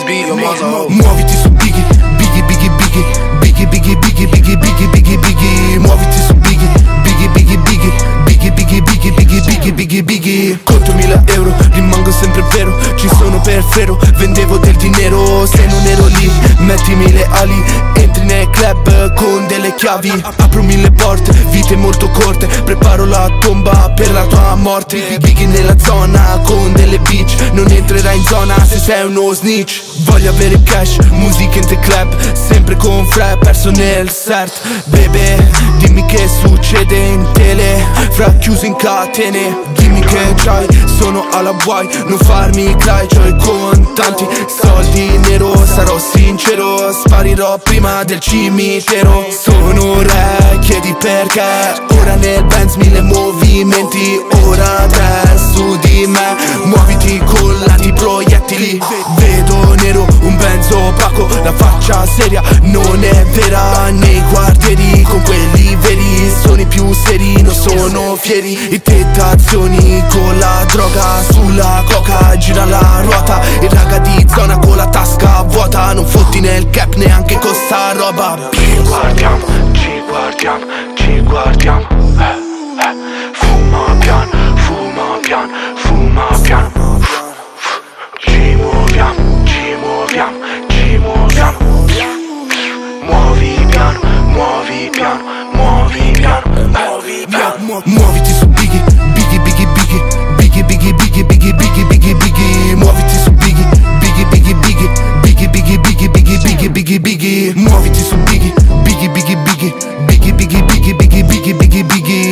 beat, your mother hoe. Muoviti su Biggie, Biggie, Biggie, Biggie, Biggie, Biggie, Biggie, Biggie, Biggie, Biggie, Biggie. Muoviti su Biggie, Biggie, Biggie, Biggie, Biggie, Biggie, Biggie, Biggie, Biggie, Biggie, Biggie. Conto 1000 euro, rimango sempre vero, ci sono per Fero, vendevo del dinero. Se non ero lì, mettimi le ali, entri nel club con delle chiavi. Apro 1000 porte, vite molto corte, preparo la tomba per la tua morte. Biggie nella zona con delle bitch, non entrerai in zona se sei uno snitch. Voglio avere cash, musica in the club, sempre con Fre, perso nel set. Bebe, dimmi che succede in tele, fra chiuso in catene. Dimmi che c'hai, sono alla guai, non farmi cry, c'ho i contanti, soldi nero, sarò sincero, sparirò prima del cimitero. Sono re, chiedi perché, ora nel Benz 1000 movimenti, ora tre su di me, muoviti con l'antiproiettili. Vedo nero, un Benz opaco, la faccia seria non è vera. Nei quartieri con quelli veri, sono i più seri, non sono fieri. I tentazioni con la droga, sulla coca gira la ruota. Il raga di zona con la tasca vuota, non fotti nel cap neanche con sta roba. Ci guardiamo, ci guardiamo, ci guardiamo. Fuma piano, fuma piano, fuma piano. Ci muoviamo, ci muoviamo, ci muoviamo. Muovi piano, muovi piano, muovi piano, muovi piano. Muoviti su Biggie, Biggie, Biggie, Biggie, Biggie, Biggie, Biggie, Biggie, Biggie, Biggie, Biggie. Muoviti su Biggie, Biggie, Biggie, Biggie, Biggie, Biggie, Biggie, Biggie, Biggie, Biggie, Biggie. Muoviti su Biggie, Biggie, Biggie, Biggie, Biggie, Biggie, Biggie, Biggie, Biggie, Biggie, Biggie.